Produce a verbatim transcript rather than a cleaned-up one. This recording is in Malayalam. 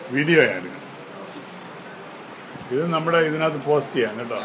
വീഡിയോ ആണ്. ഇത് നമ്മുടെ ഇതിനകത്ത് പോസ്റ്റ് ചെയ്യാം കേട്ടോ.